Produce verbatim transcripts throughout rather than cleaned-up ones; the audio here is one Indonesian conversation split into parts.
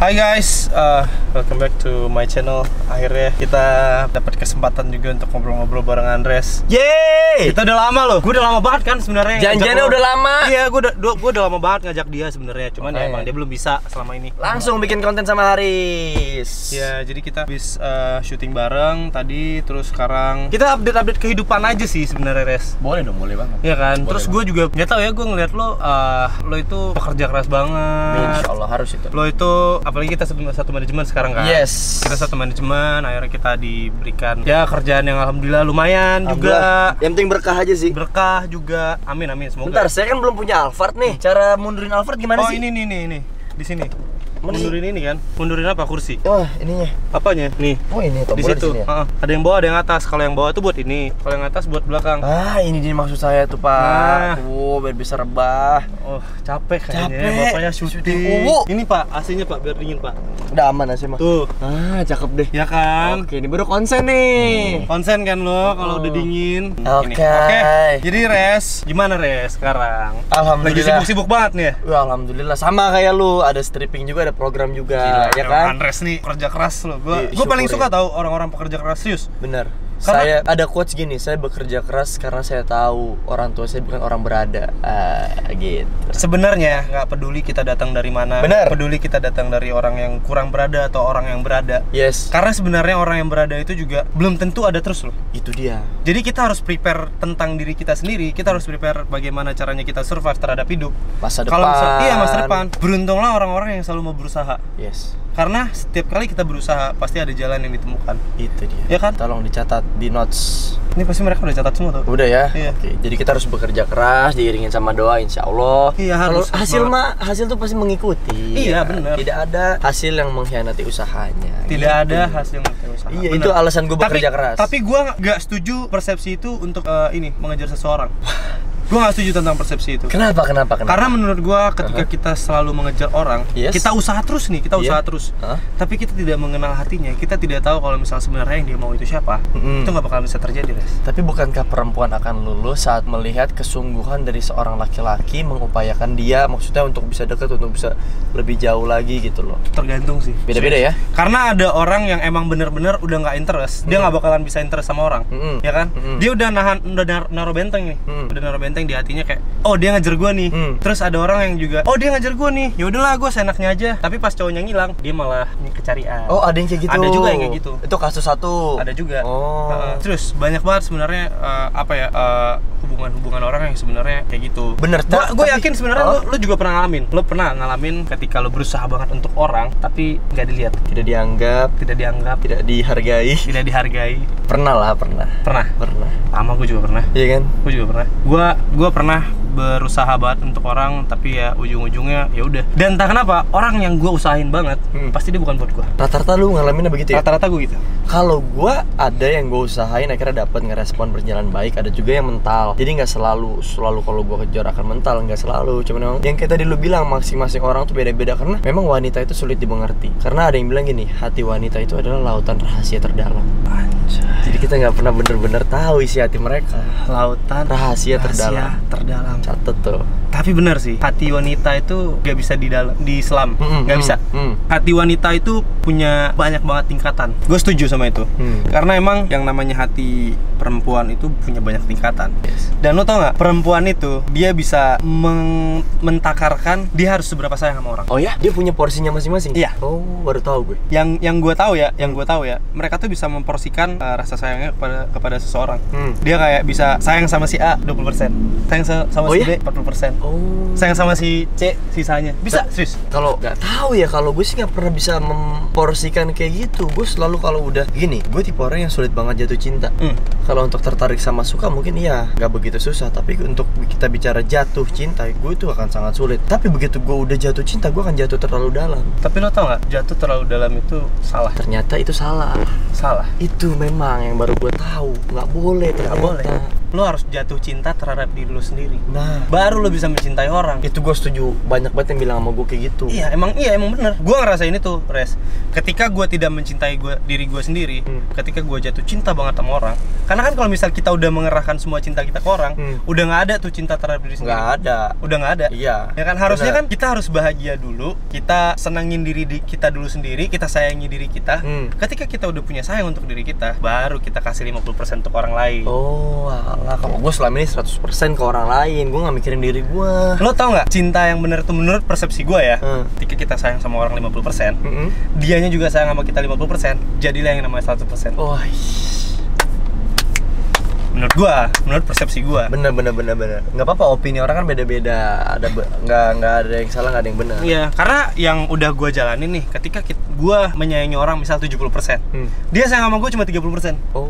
Hai guys, uh, welcome back to my channel. Akhirnya kita dapat kesempatan juga untuk ngobrol-ngobrol bareng Andres. Yeay! Kita udah lama loh. Gue udah lama banget kan sebenarnya. Janjiannya udah lama. Iya, gue udah gue udah lama banget ngajak dia sebenarnya. Cuman okay. ya emang dia belum bisa selama ini. Langsung bikin konten sama Haris. Ya, jadi kita habis uh, syuting bareng tadi, terus sekarang kita update-update kehidupan aja sih sebenarnya, Res. Boleh dong, boleh banget. Iya kan. Boleh terus gue juga nggak tahu ya, gue ngeliat lo, uh, lo itu pekerja keras banget. Insya Allah harus itu. Lo itu apalagi kita satu manajemen sekarang kan. Yes. Kita satu manajemen, akhirnya kita diberikan ya kerjaan yang alhamdulillah lumayan juga. Yang penting berkah aja sih. Berkah juga. Amin amin semoga. Bentar, saya kan belum punya Alphard nih. Cara mundurin Alphard gimana oh, sih? Oh, ini nih nih nih. Di sini. Mana mundurin sih? ini kan. Mundurin apa? Kursi. Oh, ininya. Apanya? Nih. Oh, ini di situ. Ya? Uh, ada yang bawah, ada yang atas. Kalau yang bawah itu buat ini. Kalau yang atas buat belakang. Ah, ini dia maksud saya tuh, Pak. Nah. Oh, biar bisa rebah. Oh, capek kayaknya. Capek. Bapaknya syuting. Uh. Ini Pak, A C-nya Pak, biar dingin Pak. Udah aman A C mah. Tuh. Ah, cakep deh. Ya kan? Oke, ini baru konsen nih. Hmm. Konsen kan lo kalau oh. udah dingin. Oke. Okay. Oke. Okay. Jadi Res, gimana Res sekarang? Alhamdulillah. Lagi sibuk-sibuk banget nih ya? Wah, alhamdulillah sama kayak lu, ada stripping juga, ada program juga. Gila, ya kan? Andres nih kerja keras loh. Gua gua paling suka tahu orang-orang pekerja keras, serius. Bener. Karena saya ada quotes gini, saya bekerja keras karena saya tahu orang tua saya bukan orang berada. Ah, gitu. Sebenarnya nggak peduli kita datang dari mana. Bener. Peduli kita datang dari orang yang kurang berada atau orang yang berada. Yes. Karena sebenarnya orang yang berada itu juga belum tentu ada terus loh. Itu dia. Jadi kita harus prepare tentang diri kita sendiri. Kita harus prepare bagaimana caranya kita survive terhadap hidup. Masa depan. Kalau misal, iya masa depan. Beruntunglah orang-orang yang selalu mau berusaha. Yes. Karena setiap kali kita berusaha pasti ada jalan yang ditemukan. Itu dia. Ya kan? Tolong dicatat di notes. Ini pasti mereka udah catat semua tuh. Udah ya. Iya. Oke. Jadi kita harus bekerja keras diiringin sama doa, insya Allah. Iya harus. Kalau hasil mah hasil tuh pasti mengikuti. Iya ya. benar. Tidak ada hasil yang mengkhianati usahanya. Tidak gitu. Ada hasil yang mengkhianati usaha. Iya, bener. itu alasan gue bekerja tapi, keras. Tapi gue nggak setuju persepsi itu untuk uh, ini mengejar seseorang. Gue gak setuju tentang persepsi itu. Kenapa? Kenapa? Kenapa? Karena menurut gue ketika uh-huh. kita selalu mengejar orang, yes. kita usaha terus nih, kita usaha yeah. terus. Uh-huh. Tapi kita tidak mengenal hatinya, kita tidak tahu kalau misal sebenarnya yang dia mau itu siapa. Mm-hmm. Itu gak bakal bisa terjadi, Res. Tapi bukankah perempuan akan lulus saat melihat kesungguhan dari seorang laki-laki mengupayakan dia, maksudnya untuk bisa dekat, untuk bisa lebih jauh lagi gitu loh? Tergantung sih. Beda-beda ya. Karena ada orang yang emang bener-bener udah gak interest, mm-hmm. dia gak bakalan bisa interest sama orang, mm-hmm. ya kan? Mm-hmm. Dia udah nahan, udah naruh benteng nih, mm-hmm. udah naruh benteng di hatinya kayak oh dia ngejar gue nih, hmm. terus ada orang yang juga, oh dia ngejar gue nih, ya udahlah gue seenaknya aja. Tapi pas cowoknya ngilang, dia malah kecarian. Oh ada yang kayak gitu. Ada juga yang kayak gitu. Itu kasus satu. Ada juga. Oh. Uh, terus banyak banget sebenarnya uh, apa ya uh, hubungan-hubungan orang yang sebenarnya kayak gitu. Bener. Gue yakin sebenarnya oh. lo, lo juga pernah ngalamin. Lo pernah ngalamin ketika lo berusaha banget untuk orang, tapi nggak dilihat, tidak dianggap, tidak dianggap, tidak dihargai, tidak dihargai. Pernah lah, pernah. Pernah. Pernah. Sama gue juga pernah. Iya kan? Gue juga pernah. Gue gue pernah berusaha banget untuk orang, tapi ya ujung-ujungnya ya udah. Dan entah kenapa orang yang gue usahain banget hmm. pasti dia bukan buat gue. Rata-rata lu ngalaminnya begitu ya? Rata-rata gue gitu. Kalau gue ada yang gue usahain akhirnya dapat ngerespon berjalan baik, ada juga yang mental. Jadi nggak selalu selalu kalau gue kejar akan mental, nggak selalu. Cuman memang yang kayak tadi lu bilang masing-masing orang tuh beda-beda karena memang wanita itu sulit dimengerti. Karena ada yang bilang gini, hati wanita itu adalah lautan rahasia terdalam. Anjay. Jadi kita nggak pernah bener-bener tahu isi hati mereka. Lautan rahasia, rahasia terdalam. terdalam. Catet tuh. Tapi benar sih, hati wanita itu gak bisa di dalam di Islam, mm, gak mm, bisa. Mm. Hati wanita itu punya banyak banget tingkatan. Gue setuju sama itu. Mm. Karena emang yang namanya hati perempuan itu punya banyak tingkatan. Yes. Dan lo tau nggak, perempuan itu dia bisa meng- mentakarkan dia harus seberapa sayang sama orang. Oh ya, dia punya porsinya masing-masing. Iya. Oh, baru tahu gue. Yang yang gue tahu ya, yang gue tahu ya, mereka tuh bisa memporsikan uh, rasa sayangnya kepada kepada seseorang. Mm. Dia kayak bisa sayang sama si A dua puluh persen, sayang sama oh, si ya? B empat puluh persen. Oh. Sayang sama si C sisanya. Bisa, serius. Kalau nggak tahu ya, kalau gue sih nggak pernah bisa memporsikan kayak gitu. Gue selalu kalau udah gini, gue tipe orang yang sulit banget jatuh cinta. Mm. Kalau untuk tertarik sama suka mungkin iya, nggak begitu susah. Tapi untuk kita bicara jatuh cinta, gue itu akan sangat sulit. Tapi begitu gue udah jatuh cinta, gue akan jatuh terlalu dalam. Tapi lo tau nggak, jatuh terlalu dalam itu salah. Ternyata itu salah. Salah. Itu memang yang baru gue tahu. Nggak boleh. Nggak boleh. lo harus jatuh cinta terhadap diri lo sendiri. Nah, baru lo bisa mencintai orang. Itu gue setuju. Banyak banget yang bilang sama gue kayak gitu. Iya, emang iya emang bener. Gue ngerasain itu, Res. Ketika gue tidak mencintai gua, diri gue sendiri, hmm. ketika gue jatuh cinta banget sama orang. Karena kan kalau misal kita udah mengerahkan semua cinta kita ke orang, hmm. udah nggak ada tuh cinta terhadap diri sendiri. Nggak ada. Udah nggak ada. Iya. Ya kan harusnya bener. Kan kita harus bahagia dulu. Kita senangin diri di, kita dulu sendiri. Kita sayangi diri kita. Hmm. Ketika kita udah punya sayang untuk diri kita, baru kita kasih lima puluh persen untuk orang lain. Oh, alah, kalau gue selama ini seratus persen ke orang lain, gue nggak mikirin diri gue. Lo tau nggak, cinta yang bener tuh menurut persepsi gue ya, hmm. ketika kita sayang sama orang lima puluh persen, mm-hmm. dianya juga sayang sama kita lima puluh persen, jadilah yang namanya seratus persen. Oh, menurut gua, menurut persepsi gua. Bener bener bener bener. Nggak apa-apa, opini orang kan beda-beda. Ada be- nggak nggak ada yang salah, nggak ada yang benar. Iya, karena yang udah gua jalanin nih, ketika kita, gua menyayangi orang misal tujuh puluh persen, hmm. dia sayang sama gua cuma tiga puluh persen. Oh.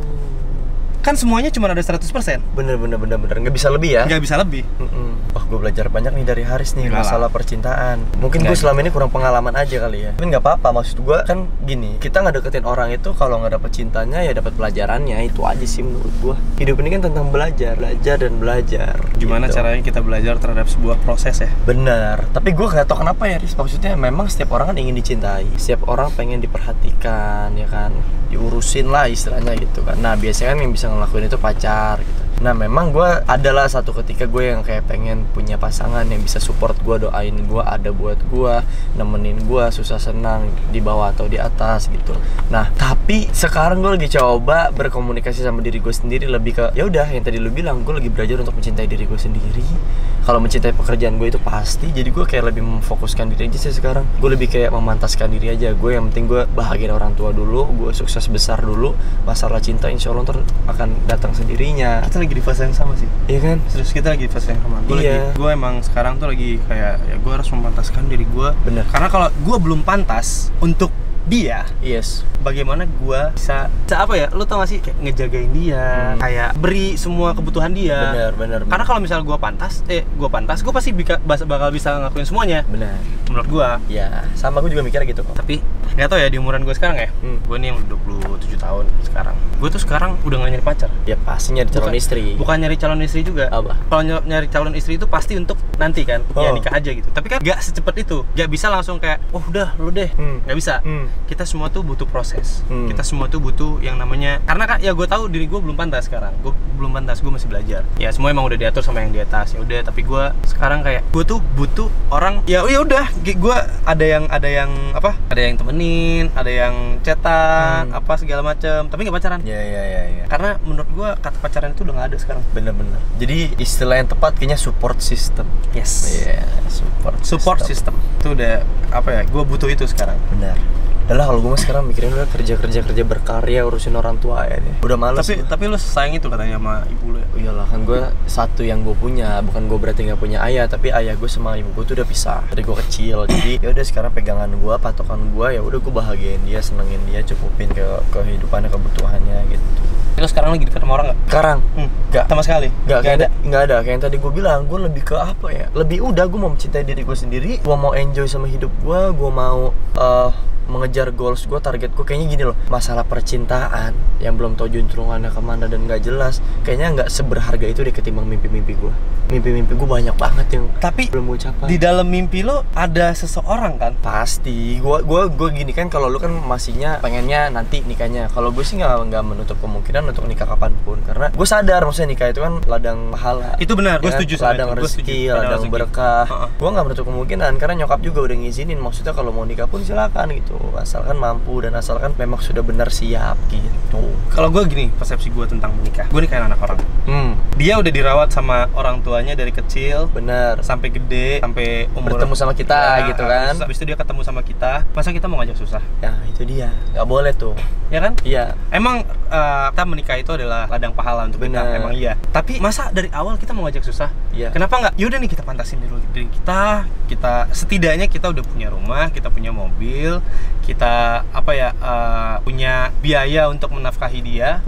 Kan semuanya cuma ada seratus persen. Bener bener bener bener. Nggak bisa lebih ya? Nggak bisa lebih. Mm-mm. Wah, gue belajar banyak nih dari Haris nih. Nggak masalah lah. Percintaan. Mungkin gue selama ini kurang pengalaman aja kali ya. Tapi nggak apa-apa, maksud gue kan gini, kita nggak deketin orang itu kalau nggak dapet cintanya ya dapat pelajarannya. Itu aja sih menurut gue. Hidup ini kan tentang belajar, belajar dan belajar. Gimana gitu caranya kita belajar terhadap sebuah proses ya? Bener. Tapi gue nggak tahu kenapa ya, Haris. Maksudnya memang setiap orang kan ingin dicintai. Setiap orang pengen diperhatikan, ya kan, diurusin lah istilahnya gitu kan. Nah biasanya kan yang bisa ngelakuin itu pacar gitu. Nah memang gue adalah satu ketika gue yang kayak pengen punya pasangan yang bisa support gue, doain gue, ada buat gue, nemenin gue susah senang di bawah atau di atas gitu. Nah tapi sekarang gue lagi coba berkomunikasi sama diri gue sendiri lebih ke ya udah yang tadi lu bilang, gue lagi belajar untuk mencintai diri gue sendiri. Kalau mencintai pekerjaan gue itu pasti, jadi gue kayak lebih memfokuskan diri aja sih sekarang. Gue lebih kayak memantaskan diri aja. Gue yang penting gue bahagiain orang tua dulu, gue sukses besar dulu. Masalah cinta insya Allah ntar akan datang sendirinya. Kita lagi di fase yang sama sih. Iya kan? Terus kita lagi di fase yang sama. Gue iya. lagi, gue emang sekarang tuh lagi kayak ya gue harus memantaskan diri gue. Bener. Karena kalau gue belum pantas untuk dia, yes, bagaimana gua bisa, bisa apa ya, lu tau gak sih, kayak ngejagain dia, hmm. kayak beri semua kebutuhan dia. Bener, bener, bener. Karena kalau misal gua pantas, eh gua pantas, gua pasti bika, bakal bisa ngelakuin semuanya. Bener. Menurut gua. Ya, sama gua juga mikirnya gitu kok. Tapi nggak tau ya di umuran gua sekarang ya, hmm. gua nih yang dua puluh tujuh tahun sekarang. Gua tuh sekarang udah gak nyari pacar. Ya pasti nyari calon bukan, istri. Bukan nyari calon istri juga. Apa? Kalau nyari calon istri itu pasti untuk nanti kan, oh. ya nikah aja gitu. Tapi kan gak secepat itu, gak bisa langsung kayak, oh udah lu deh, hmm. gak bisa. Hmm. Kita semua tuh butuh proses. Hmm. Kita semua tuh butuh yang namanya, karena kan ya gue tahu diri gue belum pantas sekarang. Gue belum pantas, gue masih belajar. Ya semua emang udah diatur sama yang di atas. Ya udah, tapi gue sekarang kayak gue tuh butuh orang. Ya ya udah, gue ada yang ada yang apa? Ada yang temenin, ada yang chatan, hmm. apa segala macem. Tapi nggak pacaran. Ya ya ya. ya. Karena menurut gue kata pacaran itu udah nggak ada sekarang. Bener-bener. Jadi istilah yang tepat kayaknya support system. Yes. Yeah, support. Support system. system. Itu udah apa ya? Gue butuh itu sekarang. Benar. Udah lah, kalau gue mah sekarang mikirin udah kerja-kerja-kerja berkarya, urusin orang tua ya nih. Udah males. Tapi gua. tapi lu sayang itu katanya sama ibu lu ya? Oh iyalah, kan gue satu yang gue punya, bukan gue berarti nggak punya ayah, tapi ayah gue sama ibu gue tuh udah pisah dari gue kecil. Jadi ya udah sekarang pegangan gue, patokan gue, ya udah gue bahagiain dia, senengin dia, cukupin ke kehidupannya, kebutuhannya gitu. Lu sekarang lagi dekat sama orang nggak? Sekarang? Hmm. Gak sama sekali? Gak, gak ada. Nggak ada, kayak yang tadi gue bilang, gue lebih ke apa ya? Lebih udah, gue mau mencintai diri gue sendiri, gue mau enjoy sama hidup gue, gue mau uh, mengejar goals gue, target gue. Kayaknya gini loh, masalah percintaan yang belum tahu juntrungannya kemana dan nggak jelas, kayaknya nggak seberharga itu deh ketimbang mimpi-mimpi gue. Mimpi-mimpi gue banyak banget yang tapi belum gue capai. Di dalam mimpi lo ada seseorang kan? Pasti. Gue gue gue gini kan, kalau lu kan masihnya pengennya nanti nikahnya. Kalau gue sih nggak nggak menutup kemungkinan untuk nikah kapanpun, karena gue sadar maksudnya nikah itu kan ladang pahala. Itu benar, gue setuju sama ladang itu. rezeki, ladang rezeki. Berkah. Uh-uh. Gue nggak menutup kemungkinan karena nyokap juga udah ngizinin. Maksudnya kalau mau nikah pun silakan gitu, asalkan mampu dan asalkan memang sudah benar siap gitu. Kalau gue gini, persepsi gue tentang menikah, gue nikahin anak orang. Hmm. Dia udah dirawat sama orang tuanya dari kecil, bener, sampai gede, sampai umur bertemu sama kita ya, gitu kan. Habis itu dia ketemu sama kita, masa kita mau ngajak susah? Ya itu dia, nggak boleh tuh. Ya kan? Iya. Emang uh, kita menikah itu adalah ladang pahala untuk bener. Kita, emang iya. Tapi masa dari awal kita mau ngajak susah? Iya. Kenapa nggak? Yaudah nih kita pantasin dulu diri kita, kita setidaknya kita udah punya rumah, kita punya mobil, kita apa ya uh, punya biaya untuk menafkahi dia. Bener.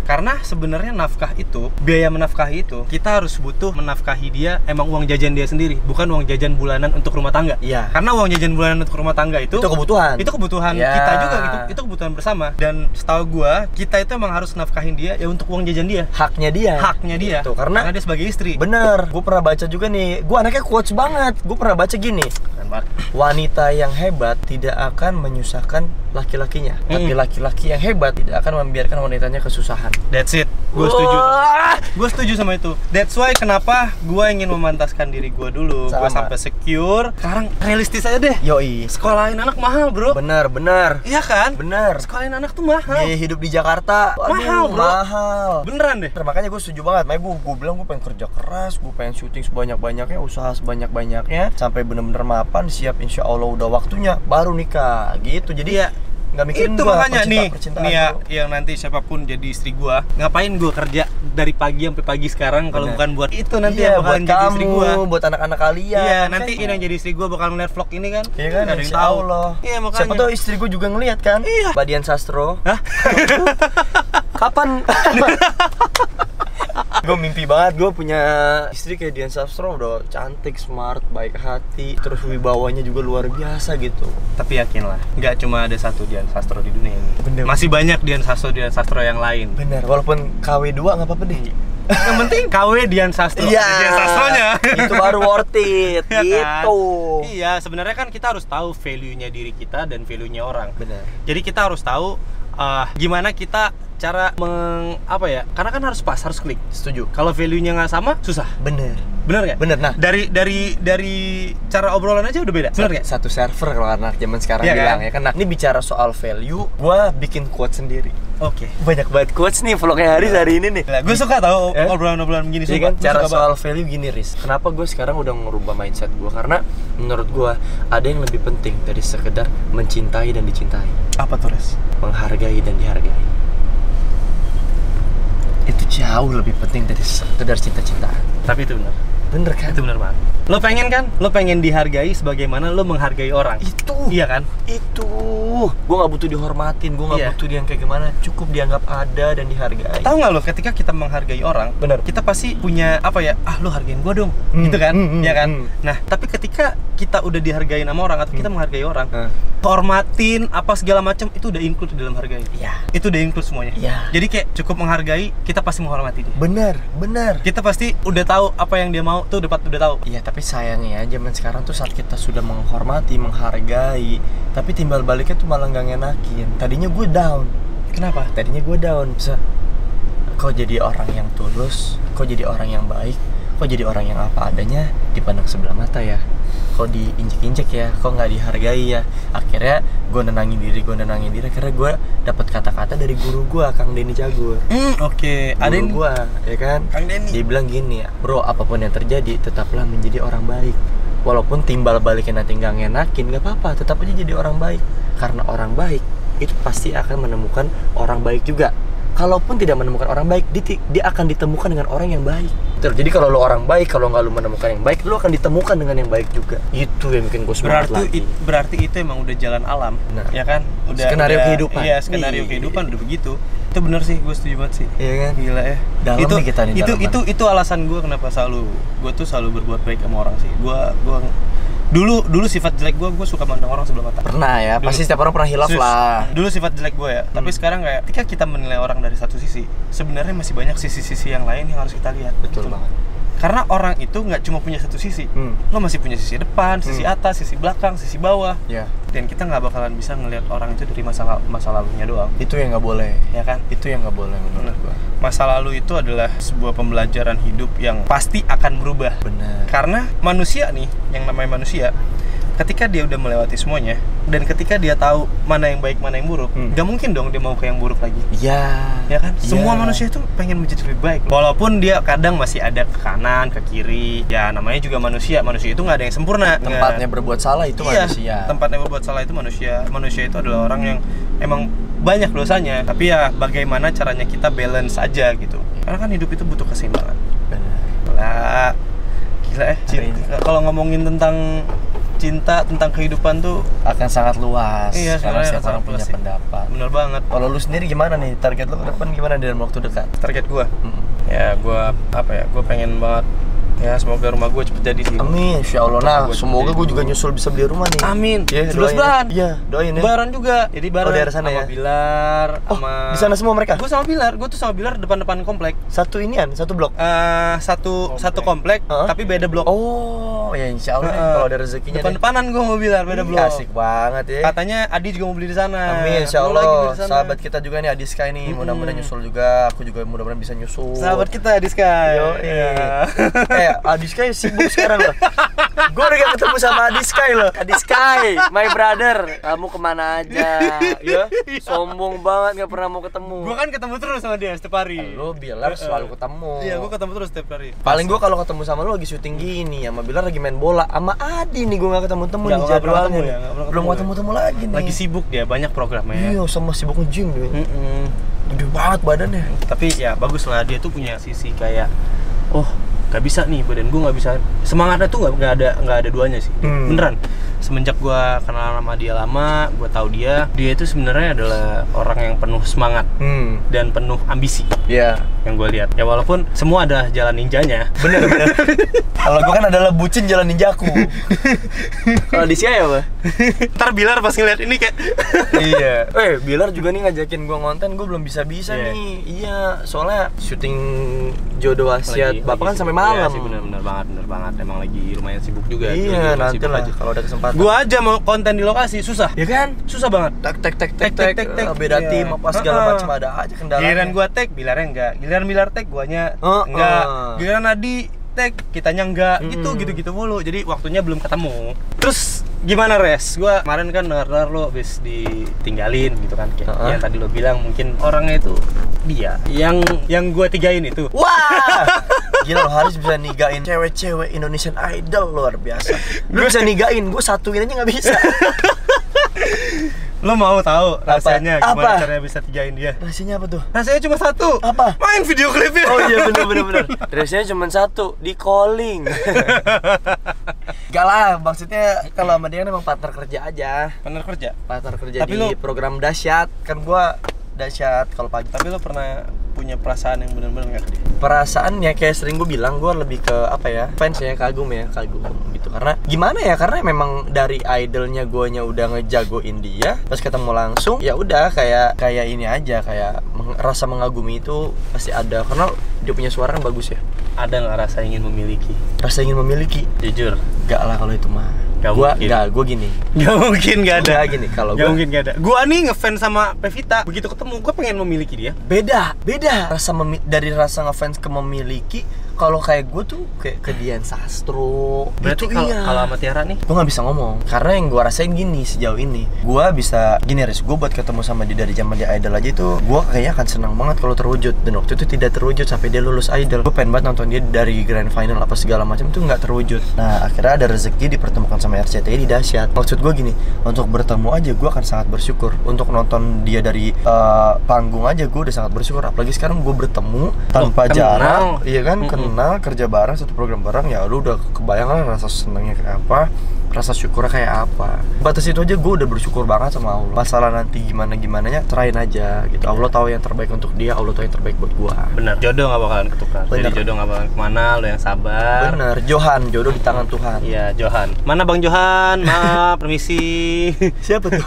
Karena sebenarnya nafkah itu, biaya menafkahi itu, kita harus butuh menafkahi dia emang uang jajan dia sendiri, bukan uang jajan bulanan untuk rumah tangga. Iya. Karena uang jajan bulanan untuk rumah tangga itu itu kebutuhan. Itu kebutuhan ya. kita juga gitu. Itu kebutuhan bersama. Dan setahu gua, kita itu emang harus nafkahin dia ya untuk uang jajan dia. Haknya dia. Haknya dia. Gitu. Karena, karena dia sebagai istri. Bener. Gue pernah baca juga nih. Gue anaknya quotes banget. Gue pernah baca gini. Wanita yang hebat tidak akan menyusahkan laki-lakinya, mm. tapi laki-laki yang hebat tidak akan membiarkan wanitanya kesusahan. That's it. Gue setuju. Gue setuju sama itu. That's why kenapa gue ingin memantaskan diri gue dulu. Gue sampai secure. Sekarang realistis aja deh. Yoi. Sekolahin anak mahal, bro. Bener, bener. Iya kan? Bener. Sekolahin anak tuh mahal. Iya, hidup di Jakarta. Aduh, mahal, bro. Mahal. Beneran deh. Makanya gue setuju banget. Makanya gue, gue bilang gue pengen kerja keras, gue pengen syuting sebanyak-banyaknya, usaha sebanyak-banyaknya, sampai bener-bener mapan, siap insya Allah udah waktunya, baru nikah. Gitu. Jadi ya nggak mikirin itu gua, makanya nih, nih ya, dulu. yang nanti siapapun jadi istri gua, ngapain gua kerja dari pagi sampai pagi sekarang kalau bukan buat itu nanti iya, yang bakalan jadi kamu, istri gua, buat anak-anak kalian. Iya, nanti ini yang jadi istri gua bakal ngeliat vlog ini kan, iya kan, ada yang tahu loh. Iya makanya. Siapa tahu istri gua juga ngeliat kan. Iya. Mbak Dian Sastro. Hah? Kapan? Gue mimpi banget gue punya istri kayak Dian Sastro, udah cantik, smart, baik hati, terus wibawanya juga luar biasa gitu. Tapi yakin lah, nggak cuma ada satu Dian Sastro di dunia ini. Bener. Masih banyak Dian Sastro Dian Sastro yang lain. Bener, walaupun K W dua nggak apa-apa deh. Yang penting K W Dian Sastro. Iya. Dian Sastronya. Itu baru worth it. Ya gitu. Kan? Iya, sebenarnya kan kita harus tahu value-nya diri kita dan value-nya orang. Bener. Jadi kita harus tahu uh, gimana kita cara meng apa ya? Karena kan harus pas, harus klik. Setuju. Kalau value-nya nggak sama, susah. Bener. Bener nggak? Bener. Nah, dari dari dari cara obrolan aja udah beda. Bener nggak? Satu server kalau anak zaman sekarang ya bilang kan? ya kan. Nah, ini bicara soal value, gua bikin quote sendiri. Oke. Okay. Banyak banget quotes nih vlognya hari hari ini nih. Gue suka tau eh? obrolan-obrolan begini. Iya kan? Cara soal value gini, Riz. Kenapa gue sekarang udah ngerubah mindset gue? Karena menurut gue ada yang lebih penting dari sekedar mencintai dan dicintai. Apa tuh, Riz? Menghargai dan dihargai. Itu jauh lebih penting dari sekedar cinta-cintaan. Tapi itu benar. Bener kan? Itu benar banget. Lo pengen kan? Lo pengen dihargai sebagaimana lo menghargai orang. Itu. Iya kan? Itu. Gue nggak butuh dihormatin, gue nggak iya. butuh dia yang kayak gimana. Cukup dianggap ada dan dihargai. Tahu nggak lo? Ketika kita menghargai orang, benar. Kita pasti punya apa ya? Ah, lo hargain gue dong, hmm. gitu kan? Hmm, ya kan? Hmm. Nah, tapi ketika kita udah dihargain sama orang atau kita hmm. menghargai orang, hmm. hormatin apa segala macam itu udah include dalam hargai. Iya. Itu udah include semuanya. Iya. Jadi kayak cukup menghargai, kita pasti menghormati dia. Bener, bener. Kita pasti udah tahu apa yang dia mau tuh dapat udah tahu. Iya, tapi sayangnya zaman sekarang tuh saat kita sudah menghormati, menghargai, tapi timbal baliknya tuh malah nggak ngenakin. Tadinya gue down. Kenapa? Tadinya gue down. Bisa. Kok jadi orang yang tulus? Kok jadi orang yang baik? Kok jadi orang yang apa adanya dipandang sebelah mata ya? Kok diinjek-injek ya? Kok nggak dihargai ya? Akhirnya gue nenangin diri, gue nenangin diri. Karena gue dapat kata-kata dari guru gue, Kang Denny Cagur. Hmm, oke. Okay. Ada gue, ya kan? Kang Denny. Dia bilang gini, bro, apapun yang terjadi, tetaplah menjadi orang baik. Walaupun timbal baliknya nanti nggak ngenakin, nggak apa-apa, tetap aja jadi orang baik. Karena orang baik itu pasti akan menemukan orang baik juga. Kalaupun tidak menemukan orang baik, dia, dia akan ditemukan dengan orang yang baik. Terus, jadi kalau lo orang baik, kalau nggak lo menemukan yang baik, lo akan ditemukan dengan yang baik juga. Itu yang bikin gue semangat berarti lagi. It, berarti itu emang udah jalan alam, nah, ya kan? Udah skenario udah, kehidupan. Iya, skenario Nih. kehidupan udah begitu. Itu bener sih, gue setuju banget sih. Iya kan? Gila ya. Dalam itu nih kita nih, itu itu itu alasan gue kenapa selalu gue tuh selalu berbuat baik sama orang sih. Gue gue dulu dulu sifat jelek gue gue suka mandang orang sebelah mata. Pernah ya, dulu, pasti setiap orang pernah hilaf sus, lah. Dulu sifat jelek gue ya, hmm. tapi sekarang kayak ketika kita menilai orang dari satu sisi, sebenarnya masih banyak sisi-sisi yang lain yang harus kita lihat. Betul banget. Karena orang itu nggak cuma punya satu sisi, hmm. lo masih punya sisi depan, sisi hmm. atas, sisi belakang, sisi bawah. Yeah. Dan kita nggak bakalan bisa ngelihat orang itu dari masa masa lalunya doang. Itu yang nggak boleh, ya kan? Itu yang nggak boleh menurut gua. Masa lalu itu adalah sebuah pembelajaran hidup yang pasti akan berubah. Benar. Karena manusia nih, yang namanya manusia, ketika dia udah melewati semuanya dan ketika dia tahu mana yang baik mana yang buruk, hmm. gak mungkin dong dia mau ke yang buruk lagi. Iya. Ya kan? Ya. Semua manusia itu pengen menjadi lebih baik. Walaupun dia kadang masih ada ke kanan, ke kiri. Ya namanya juga manusia. Manusia itu nggak ada yang sempurna. Tempatnya nggak. berbuat salah itu iya, manusia. Tempatnya berbuat salah itu manusia. Manusia itu adalah orang yang emang banyak dosanya. Tapi ya bagaimana caranya kita balance aja gitu. Karena kan hidup itu butuh keseimbangan. Benar. Lah, gila eh. Kalau ngomongin tentang cinta, tentang kehidupan tuh akan sangat luas. Iya, karena setiap sangat orang punya luas sih. pendapat. Bener banget. Kalau lu sendiri gimana nih? Target lu ke depan gimana dalam waktu dekat? Target gua, Hmm. ya gua apa ya? Gua pengen banget. Ya semoga rumah gue cepet jadi sih. Amin, insya Allah. Nah, Gua semoga jadi gue juga dulu. nyusul bisa beli rumah nih. Amin. Ya, sebelas doain. bulan. Iya, doain ya. Baran juga. Jadi Baran Oh, daerah sana sama ya? Bilar, Oh, sama di sana semua mereka? Gue sama Bilar, gue tuh sama Bilar depan-depan komplek. Satu inian, satu blok. Eh satu Komplek. satu komplek, Heeh. tapi beda blok. Oh, ya insya Allah nih, Heeh. kalau ada rezekinya deh. Depan-depanan gue mau Bilar, beda Ih, blok. asik banget ya. Katanya Adi juga mau beli di sana. Amin, insya Lu lagi beli Allah. di sana. Sahabat kita juga nih Adiska ini, Mm-mm. mudah-mudahan nyusul juga. Aku juga mudah-mudahan bisa nyusul. Sahabat kita Adi Sky. Yo, Iya. eh Adiska sibuk sekarang loh. Gue udah gak ketemu sama Adiska loh. Adiska, my brother, kamu kemana aja? Ya, sombong banget gak pernah mau ketemu. Gue kan ketemu terus sama dia setiap hari. Lu Bilar selalu ketemu. Iya, gue ketemu terus setiap hari. Paling gue kalau ketemu sama lu lagi syuting gini, sama Bilar lagi main bola, sama Adi nih gue gak ketemu-temu Nggak, nih nggak pernah jadwalnya. ketemu nih. ya, nggak pernah Belum ketemu ketemu-temu lagi nih. Lagi sibuk dia, banyak programnya. Iya, sama sibuk nge-gym dia. Mm-mm. Gede banget badannya. Tapi ya bagus lah, dia tuh punya sisi kayak, oh gak bisa nih badan gue nggak bisa, semangatnya tuh nggak nggak ada nggak ada duanya sih. Hmm. Beneran, semenjak gue kenal sama dia lama, gue tahu dia dia itu sebenarnya adalah orang yang penuh semangat Hmm. dan penuh ambisi Iya. yang gue lihat. Ya walaupun semua ada jalan ninjanya. Bener bener. Kalau gue kan adalah bucin jalan ninjaku. Kalau di sini apa? Ntar Bilar pas ngeliat ini kayak Iya. Eh, Bilar juga nih ngajakin gue ngonten, gue belum bisa-bisa Iya. nih. Iya, soalnya syuting Jodoh Wasiat Lagi- Bapak lagi kan sampai sibuk. malam. Iya sih, bener-bener banget, bener banget. Emang lagi lumayan sibuk juga. Iya, nanti lah kalau ada kesempatan. Gue aja mau konten di lokasi susah, Ya kan? susah banget. Tek tek tek tek Tek, tek, tek, tek, tek. beda Iya. tim apa segala Heeh. macam ada aja kendalanya. Giliran gua tag, Bilarnya enggak. Giliran Bilar tag, guanya Heeh. enggak. Giliran Adi tag, kitanya enggak. Gitu Mm-mm. gitu-gitu mulu. Jadi waktunya belum ketemu. Terus gimana Res? Gua kemarin kan dengar-dengar lo habis ditinggalin gitu kan. Kayak Heeh. yang tadi lo bilang mungkin orangnya itu dia yang yang gua tigain itu. Wah, gila lo harus bisa nigain cewek-cewek Indonesian Idol luar biasa. Lu bisa nigain, gue satuin aja nggak bisa. Lo mau tahu rasanya Apa? gimana Apa? caranya bisa tigain dia? Rasanya apa tuh? Rasanya cuma satu. Apa? Main video klipnya. Oh iya bener bener bener. Rasanya cuma satu, di calling. Gak lah, maksudnya kalau sama dia kan emang partner kerja aja. Partner kerja. Partner kerja Tapi di lu- program Dahsyat. Kan gua Dahsyat kalau pagi. Tapi lo pernah punya perasaan yang benar-benar nggak ke dia? Perasaannya kayak sering gue bilang, gue lebih ke apa ya, fans ya, kagum ya, kagum gitu. Karena gimana ya, karena memang dari idolnya guanya udah ngejagoin dia, pas ketemu langsung ya udah kayak kayak ini aja, kayak meng- rasa mengagumi itu pasti ada, karena dia punya suara kan bagus ya. Ada nggak rasa ingin memiliki? Rasa ingin memiliki, Jujur. gak lah kalau itu mah. Gak Gua mungkin. gak, gue gini. Gak mungkin gak ada. Gak gini, kalau Gak gua mungkin gak ada. Gua nih ngefans sama Pevita. Begitu ketemu, gua pengen memiliki dia. beda, beda. Rasa memi- dari rasa ngefans ke memiliki, kalau kayak gue tuh kayak ke Dian Sastro. Berarti Itu kalau iya. kalau sama Tiara nih, Gue nggak bisa ngomong karena yang gue rasain gini sejauh ini, gue bisa gini Riz, gue buat ketemu sama dia dari zaman dia idol aja itu gue kayaknya akan senang banget kalau terwujud, dan waktu itu tidak terwujud sampai dia lulus idol. Gue pengen banget nonton dia dari grand final apa segala macam, itu nggak terwujud. Nah akhirnya ada rezeki dipertemukan sama R C T I di Dahsyat. Maksud gue gini, untuk bertemu aja gue akan sangat bersyukur. Untuk nonton dia dari uh, panggung aja gue udah sangat bersyukur, apalagi sekarang gue bertemu tanpa kenal. jarak, iya kan, Mm-mm. kenal, kerja bareng, satu program bareng, ya lu udah kebayang kan rasa senangnya kayak apa, rasa syukurnya kayak apa. Batas itu aja gue udah bersyukur banget sama Allah. Masalah nanti gimana gimananya serahin aja gitu. Allah tahu yang terbaik untuk dia, Allah tahu yang terbaik buat gua. bener. Jodoh gak bakalan ketukar. Jadi Bener. jodoh gak bakalan kemana, lo yang sabar. Bener, Johan, jodoh di tangan Tuhan. Iya, Johan. Mana Bang Johan? Maaf, permisi. Siapa tuh?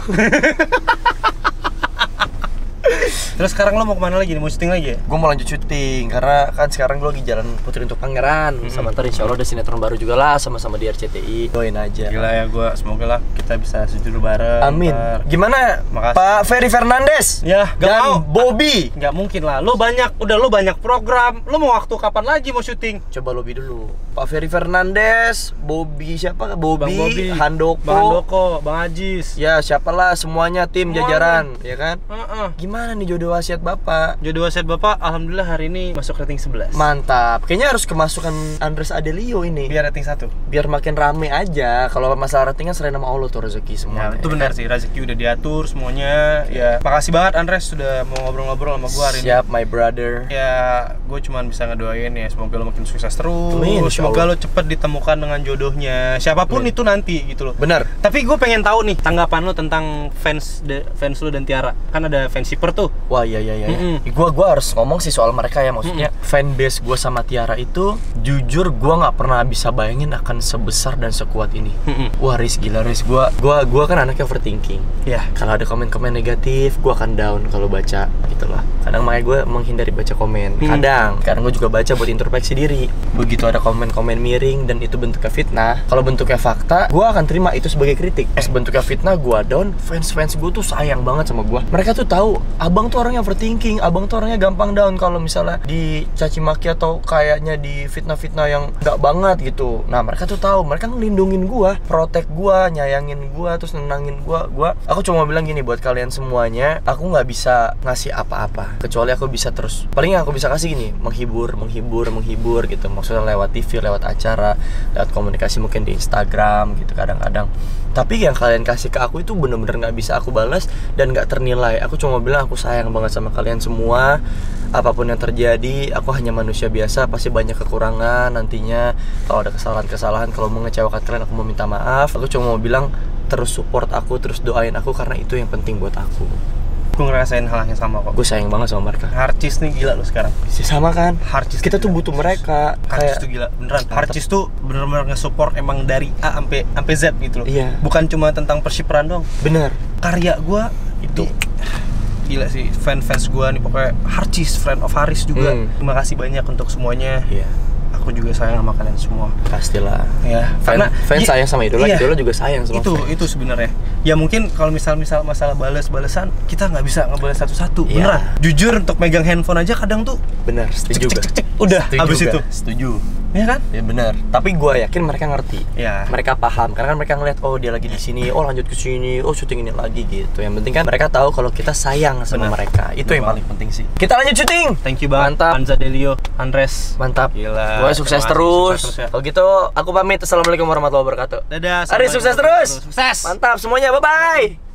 Terus sekarang lo mau kemana lagi nih? Mau syuting lagi ya? Gue mau lanjut syuting karena kan sekarang gue lagi jalan Putri untuk Pangeran. Mm-mm. Sama ntar insya Allah ada sinetron baru juga lah, sama-sama di R C T I. Doain aja. Gila ya, gua semoga lah kita bisa sujud bareng. Amin. ntar. Gimana Makasih. Pak Ferry Fernandes? Ya, gak Dan mau. Bobby. Nggak mungkin lah. Lo banyak, udah lo banyak program. Lo mau waktu kapan lagi mau syuting? Coba lobby dulu. Pak Ferry Fernandes, Bobby siapa? Bobby, Bang Bobby, Handoko. Bang Handoko, Bang Ajis. Ya, siapalah semuanya tim Semuanya. jajaran, ya kan? Heeh. Gimana nih Jodoh Wasiat Bapak. Jodoh Wasiat Bapak, alhamdulillah hari ini masuk rating sebelas. Mantap. Kayaknya harus kemasukan Andres Adelio ini. Biar rating satu. Biar makin rame aja. Kalau masalah rating kan selain nama Allah tuh rezeki semua. Ya, itu benar sih, rezeki udah diatur semuanya. Ya, makasih banget Andres sudah mau ngobrol-ngobrol sama gua hari ini. Siap, my brother. Ya, gue cuman bisa ngedoain ya semoga lo makin sukses terus. Amin, semoga lo cepet ditemukan dengan jodohnya. Siapapun Amin. Itu nanti gitu loh. Benar. Tapi gue pengen tahu nih tanggapan lo tentang fans de, fans lo dan Tiara. Kan ada fanshipper tuh. Wah, iya iya iya. Mm-mm. Gua gua harus ngomong sih soal mereka ya, maksudnya Mm-mm. fanbase gua sama Tiara itu jujur gua nggak pernah bisa bayangin akan sebesar dan sekuat ini. Mm-mm. Wah, Riz, gila Riz. Gua gua gua kan anaknya overthinking. Ya, yeah. Kalau ada komen-komen negatif, gua akan down kalau baca gitu lah. Kadang makanya gua menghindari baca komen. Mm. Kadang karena gua juga baca buat introspeksi diri. Begitu ada komen-komen miring dan itu bentuknya fitnah, kalau bentuknya fakta, gua akan terima itu sebagai kritik. Pas bentuknya fitnah, gua down. Fans-fans gua tuh sayang banget sama gua. Mereka tuh tahu abang tuh orangnya overthinking, abang tuh orangnya gampang down kalau misalnya dicaci maki atau kayaknya di fitnah-fitnah yang nggak banget gitu. Nah, mereka tuh tahu, mereka ngelindungin gua, protect gua, nyayangin gua, terus nenangin gua. Gua aku cuma bilang gini buat kalian semuanya, aku nggak bisa ngasih apa-apa kecuali aku bisa terus, paling yang aku bisa kasih gini, menghibur, menghibur, menghibur gitu. Maksudnya lewat T V, lewat acara, lewat komunikasi mungkin di Instagram gitu kadang-kadang. Tapi yang kalian kasih ke aku itu bener-bener nggak bisa aku balas dan nggak ternilai. Aku cuma bilang aku sayang banget sama kalian semua. Apapun yang terjadi, aku hanya manusia biasa, pasti banyak kekurangan nantinya. Kalau ada kesalahan-kesalahan, kalau mengecewakan kalian, aku mau minta maaf. Aku cuma mau bilang terus support aku, terus doain aku karena itu yang penting buat aku. Gue ngerasain hal yang sama kok. Gue sayang banget sama mereka. Harcis nih gila lo sekarang. Sama kan? Harcis kita tuh butuh mereka. Harcis tuh gila, beneran. Harcis tuh bener-bener nge-support emang dari A sampai sampai Z gitu loh. Iya. Bukan cuma tentang persiperan doang. Bener. Karya gue itu gila sih, fan-fans gue nih pokoknya. Harcis, friend of Haris juga. Hmm. Terima kasih banyak untuk semuanya. Iya. Aku juga sayang sama kalian semua. Pastilah. Ya, fan, karena fans sayang sama idola, iya, idola juga sayang sama itu fans. itu sebenarnya. Ya mungkin kalau misal-misal masalah balas-balasan, kita nggak bisa ngebales satu-satu. Iya. Beneran. Jujur untuk megang handphone aja kadang tuh. Bener, setuju juga. Udah, setuju habis juga. itu. Setuju. Ya kan? Ya benar. Tapi gue yakin mereka ngerti. Ya. Mereka paham karena kan mereka ngeliat oh dia lagi di sini, oh lanjut ke sini, oh syuting ini lagi gitu. Yang penting kan mereka tahu kalau kita sayang sama bener. Mereka. Itu bener yang paling penting sih. Kita lanjut syuting. Thank you banget. Mantap. Anza Delio, Andres. Mantap. Gila. Gue sukses terus. Sukses terus ya. Kalau gitu aku pamit. Assalamualaikum warahmatullahi wabarakatuh. Dadah. Aris sukses terus. Sukses. Mantap semuanya. Bye bye.